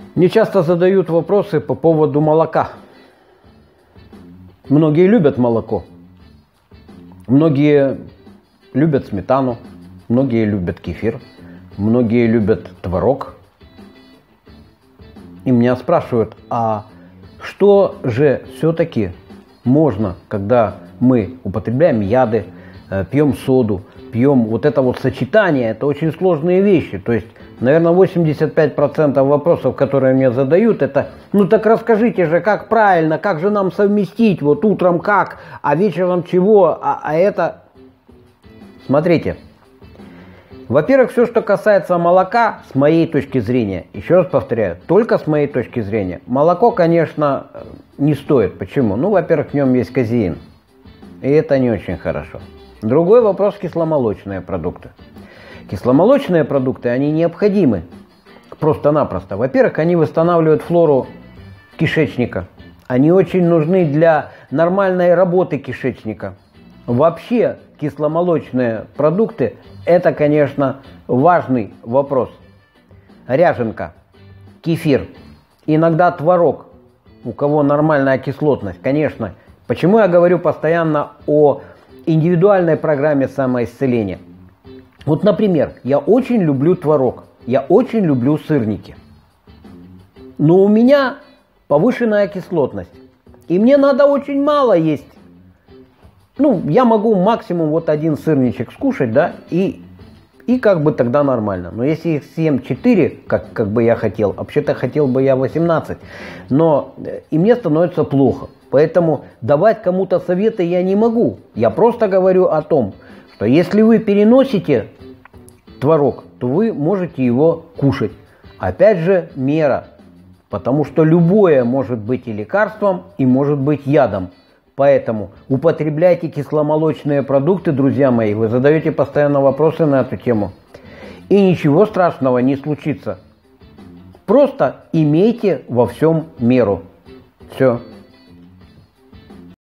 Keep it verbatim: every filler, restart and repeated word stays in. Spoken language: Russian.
Мне часто задают вопросы по поводу молока. Многие любят молоко. Многие любят сметану. Многие любят кефир. Многие любят творог. И меня спрашивают, а что же все-таки можно, когда мы употребляем яды, пьем соду, пьем вот это вот сочетание, это очень сложные вещи. То есть, наверное, восемьдесят пять процентов вопросов, которые мне задают, это, ну так расскажите же, как правильно, как же нам совместить, вот утром как, а вечером чего, а, а это... Смотрите, во-первых, все, что касается молока, с моей точки зрения, еще раз повторяю, только с моей точки зрения, молоко, конечно, не стоит. Почему? Ну, во-первых, в нем есть казеин, и это не очень хорошо. Другой вопрос – кисломолочные продукты. Кисломолочные продукты, они необходимы просто-напросто. Во-первых, они восстанавливают флору кишечника. Они очень нужны для нормальной работы кишечника. Вообще, кисломолочные продукты – это, конечно, важный вопрос. Ряженка, кефир, иногда творог, у кого нормальная кислотность, конечно. Почему я говорю постоянно о индивидуальной программе самоисцеления? Вот, например, я очень люблю творог, я очень люблю сырники. Но у меня повышенная кислотность, и мне надо очень мало есть. Ну, я могу максимум вот один сырничек скушать, да, и, и как бы тогда нормально. Но если их съем четыре, как, как бы я хотел, вообще-то хотел бы я восемнадцать, но и мне становится плохо. Поэтому давать кому-то советы я не могу. Я просто говорю о том, что если вы переносите творог, то вы можете его кушать. Опять же, мера. Потому что любое может быть и лекарством, и может быть ядом. Поэтому употребляйте кисломолочные продукты, друзья мои. Вы задаете постоянно вопросы на эту тему. И ничего страшного не случится. Просто имейте во всем меру. Все.